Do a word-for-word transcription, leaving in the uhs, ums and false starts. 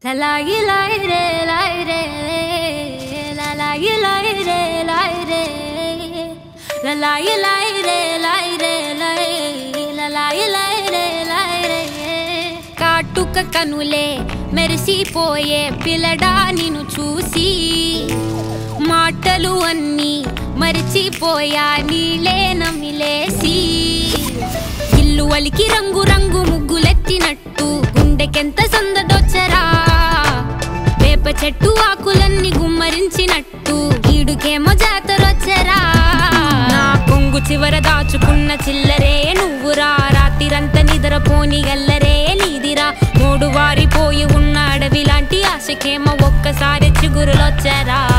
La la ye la re la re la la ye la re la re la la ye la re la re la la ye la re la re కాటుక కనులే మెరిసిపోయే పిల్లడా నిన్ను చూసి మాటలు అన్నీ మరిచిపోయా నీలే నమిలేసి ఇల్లు వలికి రంగు రంగు ముగ్గులెత్తినట్టు గుండెకెంత సందడొచ్చరా వేప చెట్టు ఆకులన్నీ గుమ్మరించినట్టు ఈడుకేమో జాతరొచ్చరా నా కొంగు చివర దాచుకున్న చిల్లరే నువ్వురా రాత్రిరంతా నిద్రపోని గల్లరే నీదిరా మూడు వారిపోయి ఉన్న అడవి లాంటి ఆశకేమో ఒక్కసారి చిగురులొచ్చరా